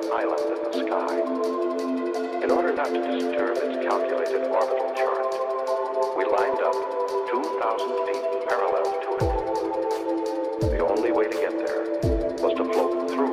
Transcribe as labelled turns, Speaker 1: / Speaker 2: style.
Speaker 1: island in the sky. In order not to disturb its calculated orbital chart, we lined up 2,000 feet parallel to it. The only way to get there was to float through